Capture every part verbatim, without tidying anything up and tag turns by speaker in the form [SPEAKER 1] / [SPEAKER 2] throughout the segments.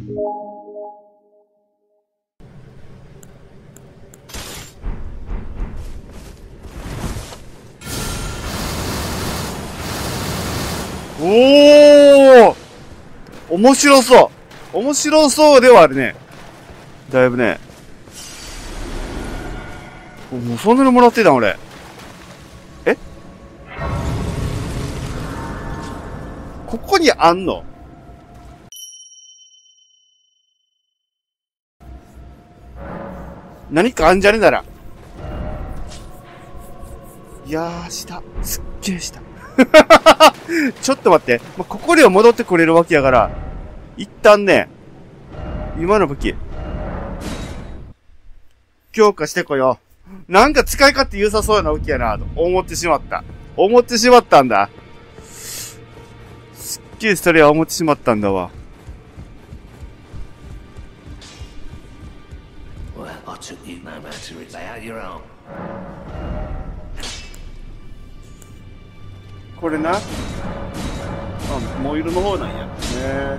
[SPEAKER 1] おー、面白そう。面白そうではあるね。だいぶね。もうそんなにもらってたん俺。え？ここにあんの？何かあんじゃねえなら。いやー、下。すっげー下。ちょっと待って。まあ、ここでは戻ってこれるわけやから、一旦ね、今の武器、強化してこよう。なんか使い勝手良さそうな武器やなと思ってしまった。思ってしまったんだ。すっげえそれは思ってしまったんだわ。これな。あ、モイルの方なんや。へ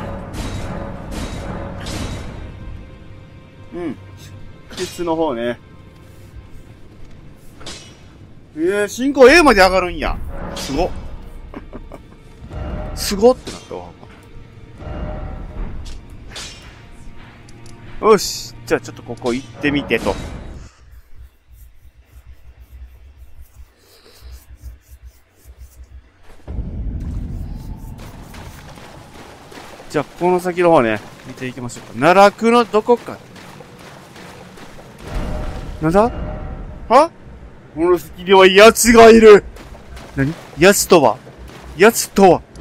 [SPEAKER 1] ー。うん。鉄の方ね。えー、進行 A まで上がるんや。すごっ。すごってなったわ。よし。じゃあちょっとここ行ってみてと。じゃあ、この先の方ね、見ていきましょうか。奈落のどこか。なんだ？は？この先には奴がいる。何？奴とは？奴とは？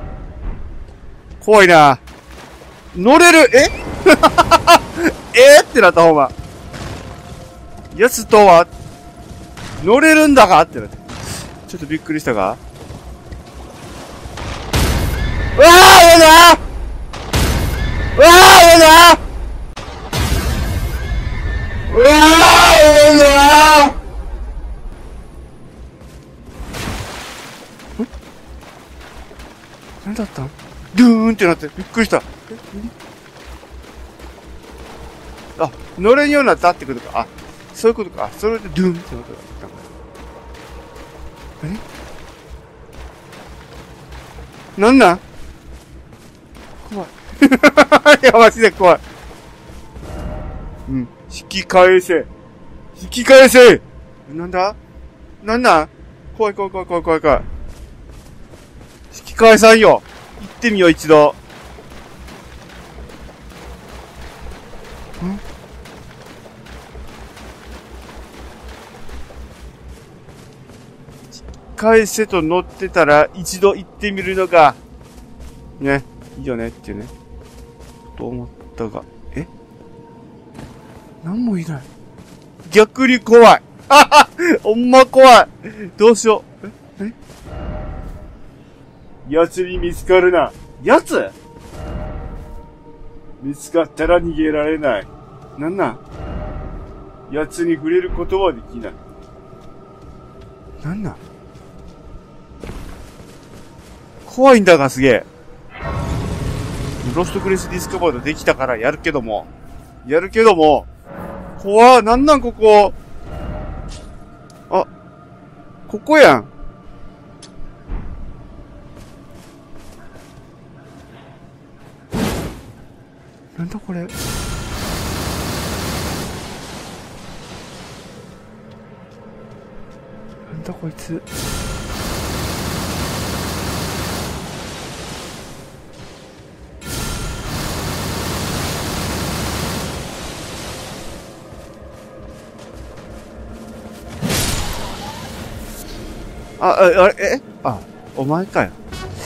[SPEAKER 1] 怖いな。乗れる？え？えー、ってなったほんま。奴とは乗れるんだかってなって。ちょっとびっくりしたか？うわー、やだー！うわー、やだー！うわー、やだー！何だったん？ドゥーンってなってびっくりした。あ、乗れんようになったってことか。あ、そういうことか。それでドゥーンってなった。え？なんなん？怖い。いや、マジで怖い。うん。引き返せ。引き返せ！なんだ？なんなん？怖い怖い怖い怖い怖い怖い。引き返さんよ。行ってみよう、一度。ん？引き返せと乗ってたら、一度行ってみるのが、ね、いいよねっていうね。と思ったが、え？なんもいない。逆に怖い。ははほんま怖い。どうしよう。え？え？奴に見つかるな。奴？見つかったら逃げられない。なんなん？奴に触れることはできない。なんなん？怖いんだがすげえ。ロストクレスディスカバードできたからやるけども。やるけども。怖ー。なんなんここ。あ。ここやん。なんだこれ。なんだこいつ。あ、あ、あれ、えあ、お前かよ。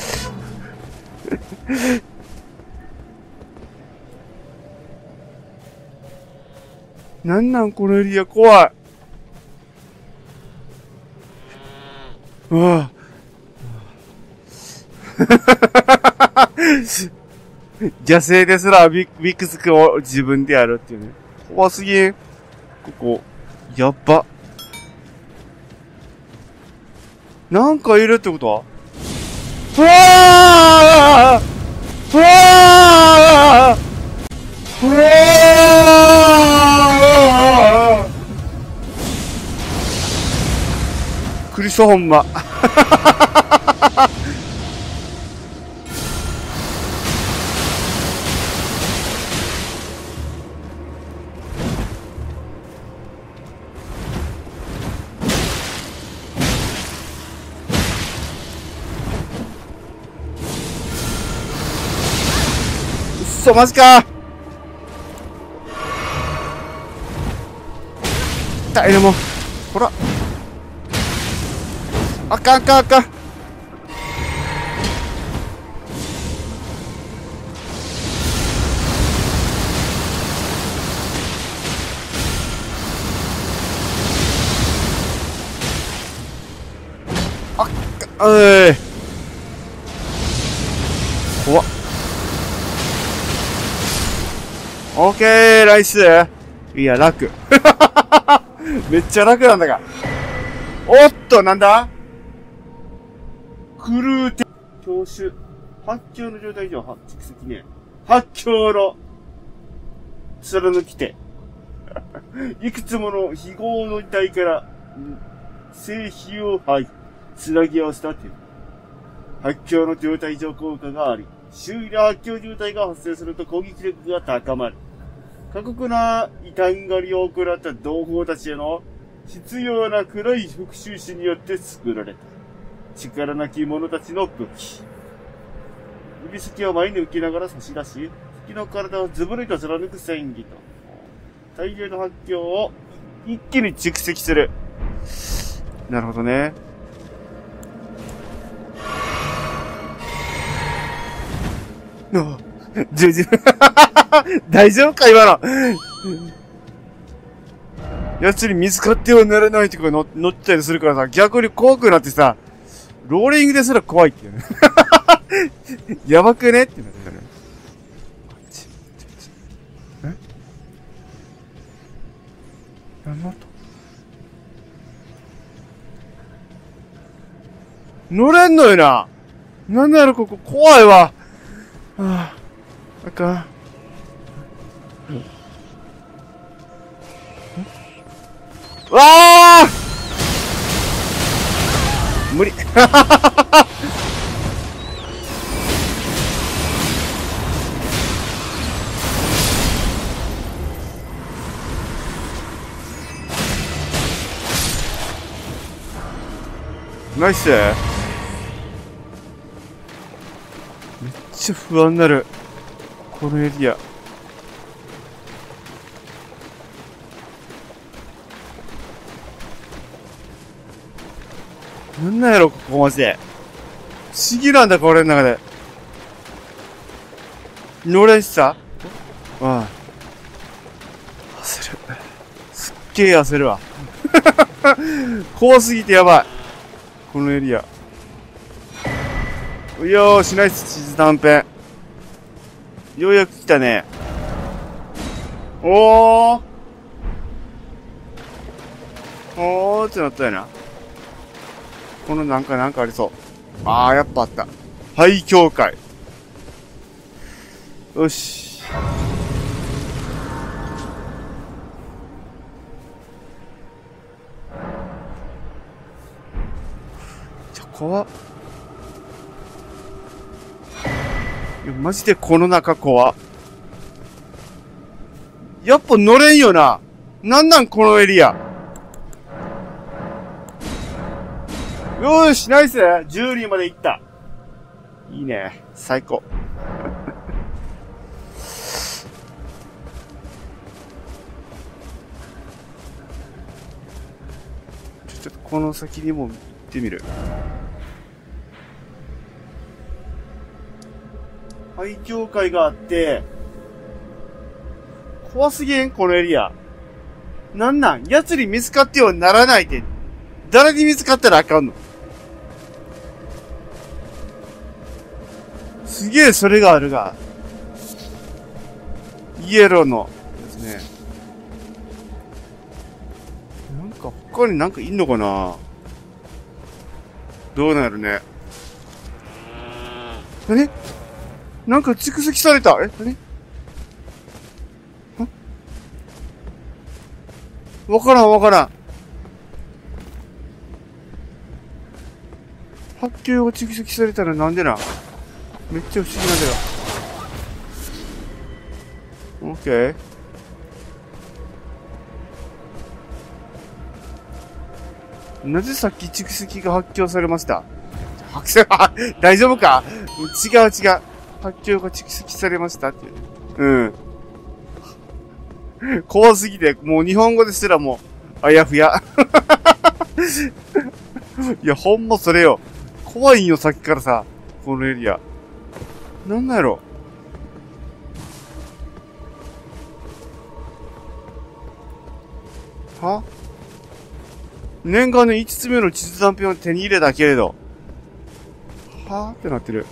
[SPEAKER 1] なんなんこのエリア怖い。うわ邪生ですらビッ、ビックス君を自分でやるっていうね。怖すぎん。ここ。やっば。なんかいるってことは？うわー！うわー！ りそう、ほんま。うっそ、マジか。痛いな、もう。ほら。あかんあかんあかん。あっか、うい。怖っ。オッケー、ライス。いや、楽。めっちゃ楽なんだが。おっと、なんだクルーテ、教習。発狂の状態以上、は、蓄積ね。発狂の、貫きて。いくつもの非合の遺体から、精皮を吐い、つなぎ合わせた点。発狂の状態以上効果があり、周囲で発狂状態が発生すると攻撃力が高まる。過酷な異端狩りを行った同胞たちへの必要な黒い復讐心によって作られた。力なき者たちの武器。指先を前に浮きながら差し出し、敵の体をズブリと貫く戦技と、大量の発狂を一気に蓄積する。なるほどね。の、じゅうじゅう、大丈夫か今の。奴に見つかってはならないとか乗乗ってたりするからさ、逆に怖くなってさ、ローリングですら怖いっていうね。やばくねってなってる。え？何の音？乗れんのよな。なんだろここ怖いわ。はあ、あかん。わあ無理。ナイス。めっちゃ不安になる。このエリア。なんなんやろ、ここマジで。不思議なんだ、これの中で。乗れんしさ。ああ。焦る。すっげえ焦るわ。怖すぎてやばい。このエリア。よーし、ナイス地図断片。ようやく来たね。おー。おーってなったよな。このなんかなんかありそう。あー、やっぱあった。廃教会。よし。ちょ、怖っ。いや、マジでこの中怖っ。やっぱ乗れんよな。なんなんこのエリア。よーし、ナイス !じゅう 人まで行った。いいね。最高。ちょっとこの先にも行ってみる。廃教会があって、怖すぎんこのエリア。なんなん奴に見つかってはならないって。誰に見つかったらあかんの？すげえそれがあるが。イエローのですね。なんか他になんかいんのかな？どうなるね。何？なんか蓄積された。え？何？わからんわからん。 発狂が蓄積されたらなんでな。めっちゃ不思議なんだよ。オッケー。なぜさっき蓄積が発狂されました？発狂、あ、大丈夫か？違う違う。発狂が蓄積されましたっていう。うん。怖すぎて、もう日本語ですらもう、あやふや。いや、ほんまそれよ。怖いんよ、さっきからさ。このエリア。なんなんやろ。は？念願のいつつめの地図断片を手に入れたけれど。はぁってなってる。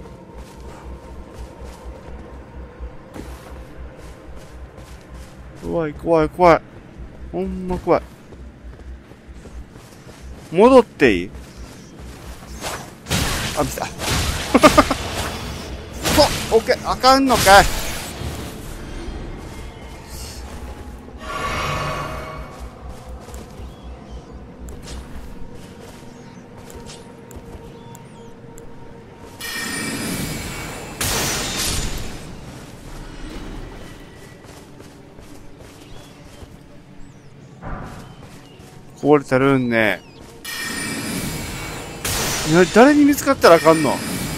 [SPEAKER 1] 怖い怖い怖い。ほんま怖い。戻っていい？あ、来た。そう、オッケー、あかんのかい。壊れたるんね。いや、誰に見つかったらあかんの？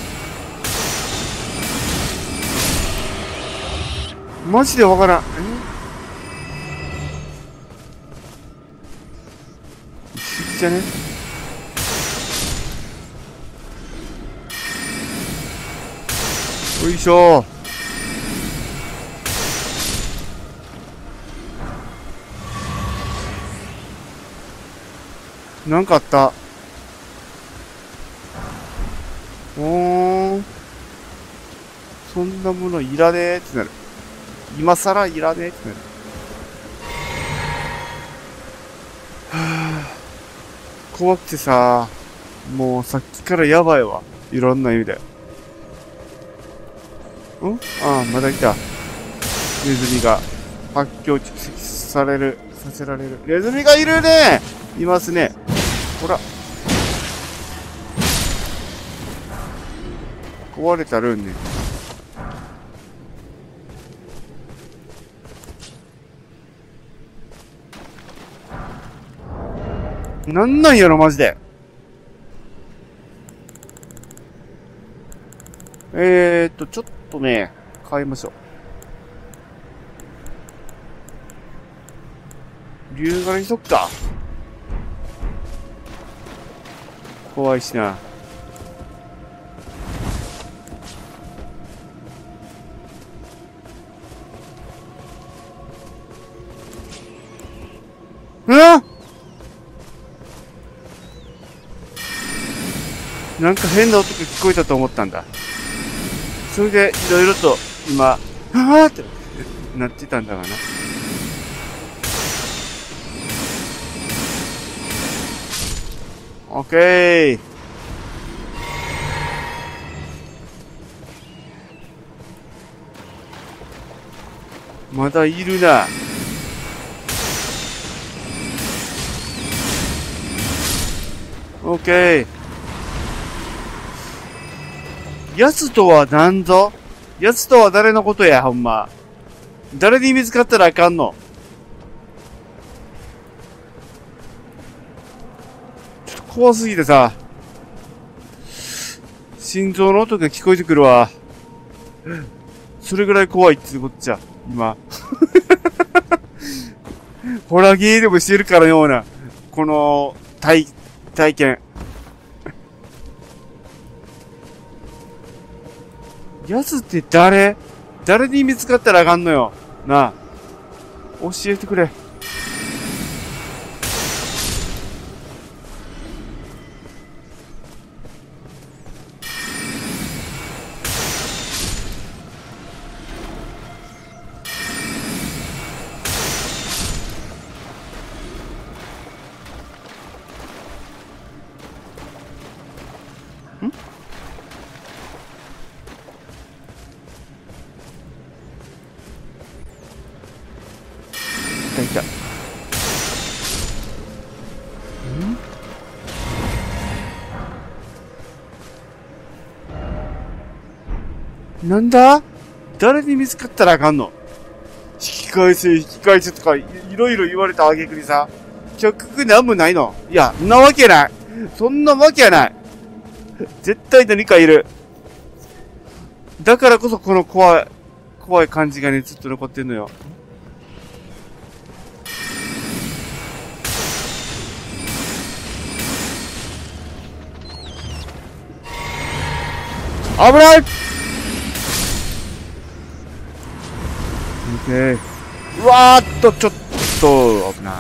[SPEAKER 1] マジでわからん。え？不思議じゃね？よいしょ。なんかあった。おーん。そんなものいらねえってなる。今さらいらねえってなる。はぁ。怖くてさ、もうさっきからやばいわ。いろんな意味で。ん？ああ、まだ来た。ネズミが発狂蓄積される、させられる。ネズミがいるね！いますね。ほら。壊れたるんね。なんなんやろ、マジで。えーっと、ちょっとね、変えましょう。竜柄にそっか。怖いしな。うん？なんか変な音が聞こえたと思ったんだ。それで、いろいろと、今、はぁーってなってたんだがな。オッケー。まだいるな。オッケー。奴とは何ぞ？奴とは誰のことや、ほんま。誰に見つかったらあかんの？ちょっと怖すぎてさ。心臓の音が聞こえてくるわ。それぐらい怖いってこっちゃ、今。ホラーゲーでもしてるかのような、この、体、体験。奴って誰？誰に見つかったらあかんのよ。なあ。教えてくれ。いた。ん？ なんだ？誰に見つかったらあかんの？引き返せ、引き返せとかい、いろいろ言われた挙句にさ、結局なんもないの？いや、んなわけない。そんなわけはない。絶対何かいる。だからこそこの怖い、怖い感じがね、ずっと残ってんのよ。危ない！ !OK。うわーっと、ちょっと、危ない。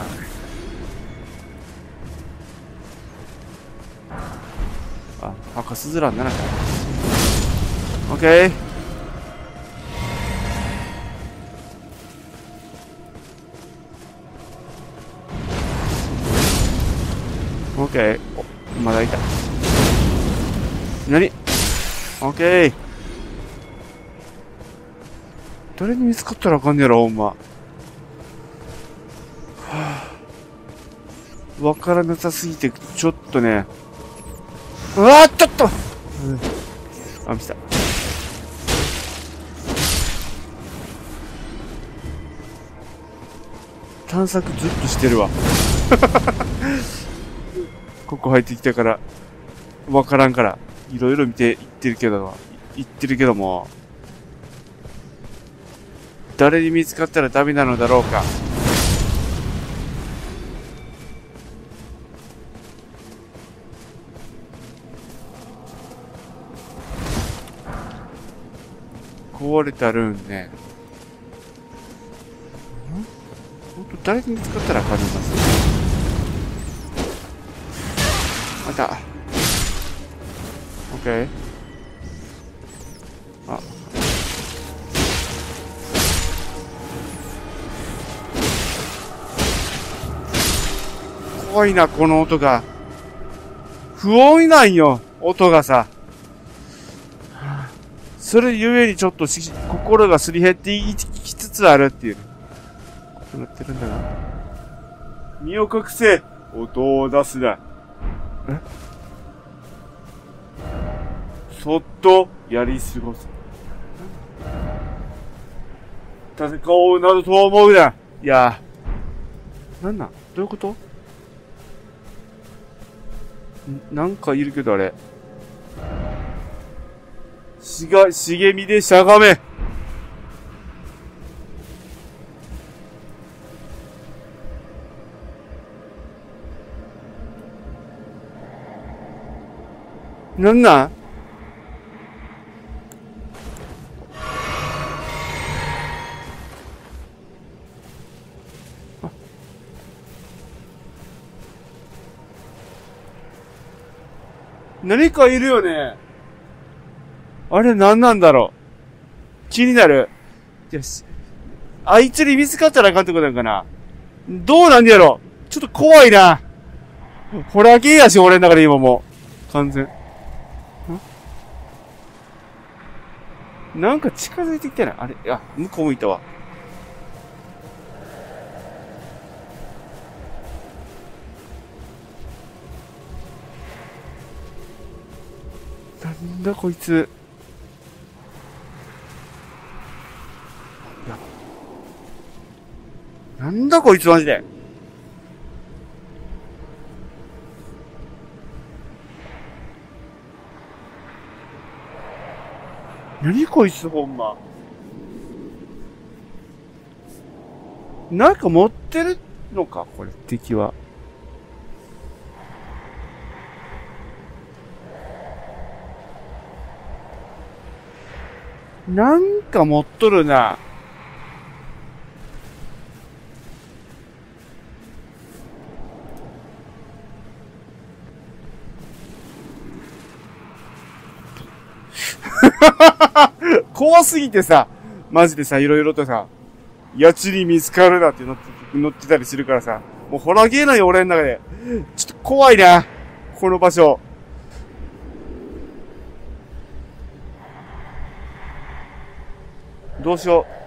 [SPEAKER 1] あ、赤スズランならか。OK。OK。お、まだいた。何？オッケー。誰に見つかったらあかんねやろ、ほんま。はぁ。わからなさすぎて、ちょっとね。うわー、ちょっと、うん、あ、見た。探索ずっとしてるわ。ここ入ってきたから、わからんから。いろいろ見ていってるけど、言ってるけども、誰に見つかったらダメなのだろうか。壊れたルーンね。ん？ほんと誰に見つかったらあかんのか。また。オッケー。あ。怖いな、この音が。不穏なんよ、音がさ。それゆえにちょっとし心がすり減っていきつつあるっていう。こうなってるんだな。身を隠せ、音を出すな。え？そっとやり過ごす。戦おうなどと思うな。いやー。なんなん？どういうこと？んなんかいるけどあれ。しが、茂みでしゃがめ。なんなん？何かいるよね。あれ何なんだろう。気になる。よし。あいつに見つかったらあかんってことなんかな。どうなんやろ。ちょっと怖いな。ホラー系やし、俺の中で今もう。完全。ん？なんか近づいてきてない？あれ？あ、向こう向いたわ。なんだこいつ。なんだこいつマジで。何こいつほんま。なんか持ってるのかこれ、敵は。なんか持っとるな。怖すぎてさ、マジでさ、いろいろとさ、やつに見つかるなって乗って、乗ってたりするからさ、もうホラーゲーなんよ、俺の中で。ちょっと怖いな、この場所。どうしよう。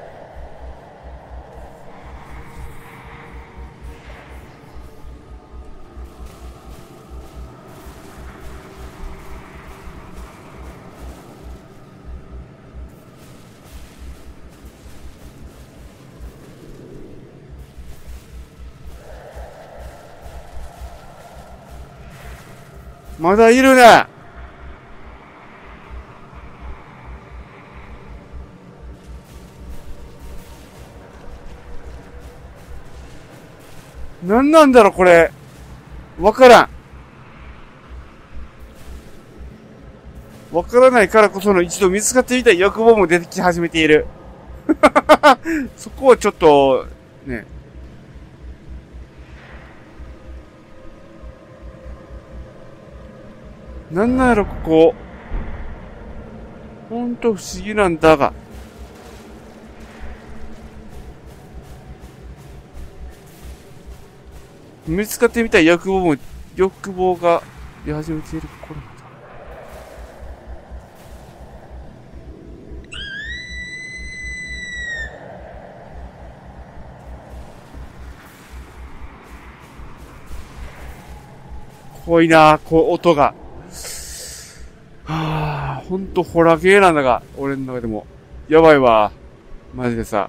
[SPEAKER 1] まだいるね。なんなんだろ、これ。わからん。わからないからこその一度見つかってみたい欲望も出てき始めている。そこはちょっと、ね。なんなんやろ、ここ。ほんと不思議なんだが。見つかってみたい欲望も、欲望が出始めている頃だ。怖いなぁ、こう、音が。はぁ、ほんとホラーゲーなんだが、俺の中でも。やばいわ。マジでさ。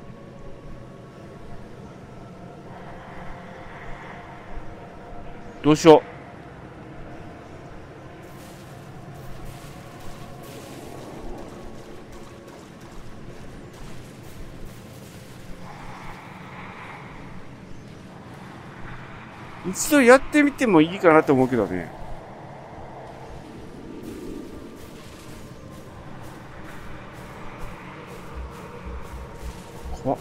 [SPEAKER 1] どうしよう。一度やってみてもいいかなと思うけどね。怖っ。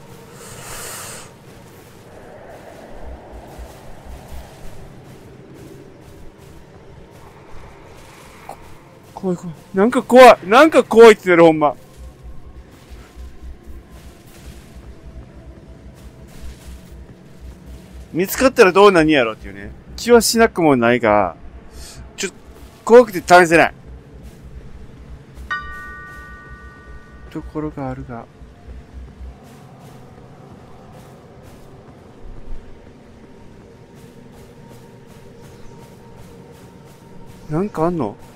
[SPEAKER 1] 怖い怖い。なんか怖い。なんか怖いって言ってる、ほんま。見つかったらどうなんやろっていうね。気はしなくもないが、ちょっと、怖くて試せない。ところがあるが。なんかあんの？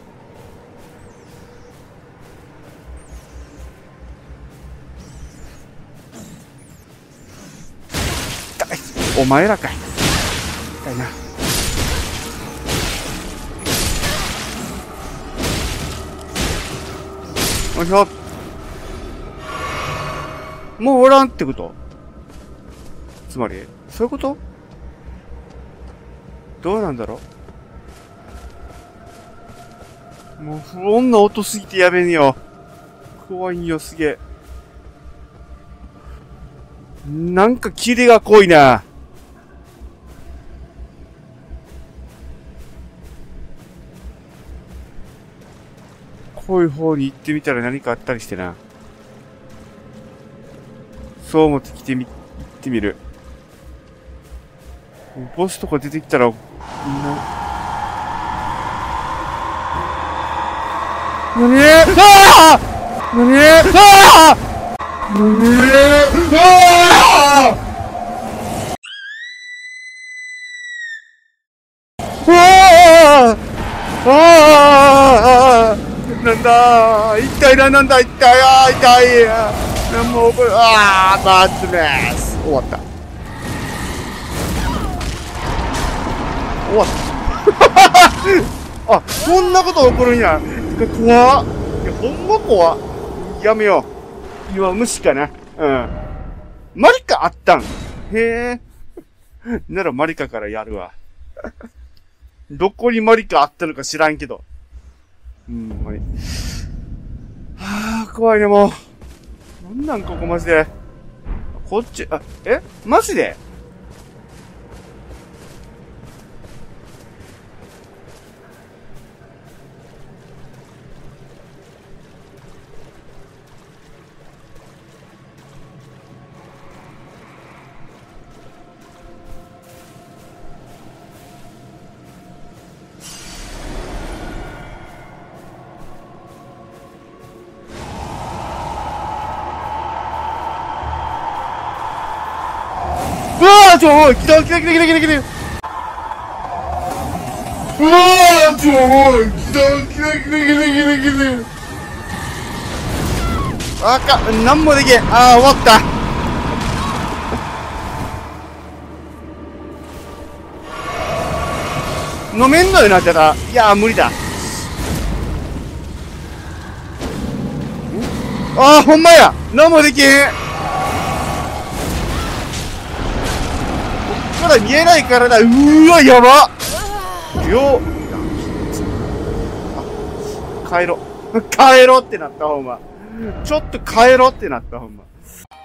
[SPEAKER 1] お前らかい。痛いな。よいしょ。もうおらんってこと？つまり、そういうこと？どうなんだろう？もう不穏な音すぎてやべんよ。怖いんよ、すげえ。なんかキレが濃いな。濃い方に行ってみたら何かあったりしてな。そう思って来てみ、行ってみる。ボスとか出てきたら、みんな。なにー？ああ！なにー？ああ！なにー？ああ！ああ！ああ！なんだー、一体何なんだ、一体、ああ、痛いや。なんも覚え、ああ、バッドネス。終わった。終わった。あ、こんなこと起こるんや。怖っ。いや、ほんま怖っ。やめよう。今、無視かな。うん。マリカあったん？へえ。ならマリカからやるわ。どこにマリカあったのか知らんけど。うん、はい。はぁ、怖いね、もう。なんなん、ここマジで。こっち、あ、え？マジで？うわー、ちょ、おい、来た、来た、来た、来た、来た、来た。うわー、ちょ、おい、来た、来た、来た、来た、来た、来た。あかん、なんもできん。あー、終わった。 飲めんのよなってた。いやー、無理だ。あー、ほんまや。何もできへん。こっから見えないからだ。うーわ、やば。よ帰ろう。帰ろうってなった、ほんま。ちょっと帰ろうってなった、ほんま。